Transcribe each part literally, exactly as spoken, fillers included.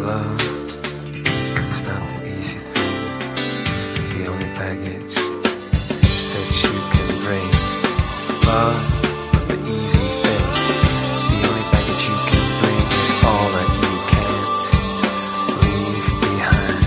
love is not the easy thing. The only baggage that you can bring. Love is not the easy thing. The only baggage you can bring is all that you can't leave behind.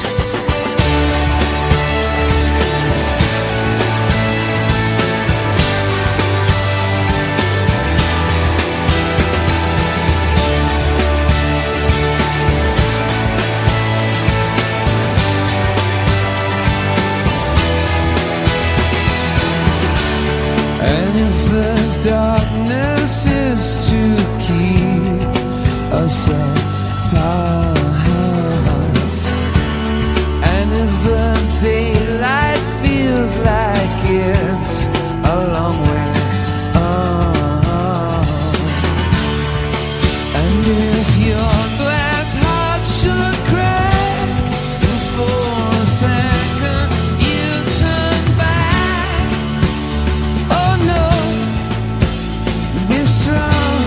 And if the darkness is to keep us apart, and if the daylight feels like it's a long way on, and if your glass heart should crack and for a second you turn back, oh no, be strong.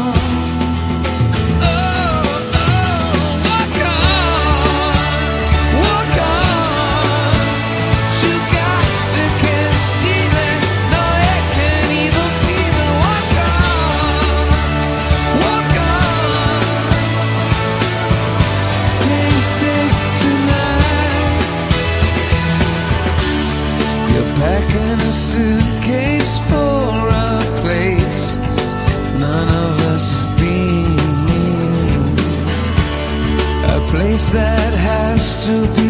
Oh, oh, walk on, walk on. You got the can't steal it, no, it can't even feel it. Walk on, walk on. Stay safe tonight. You're packing a suitcase for a place none of us has been, a place that has to be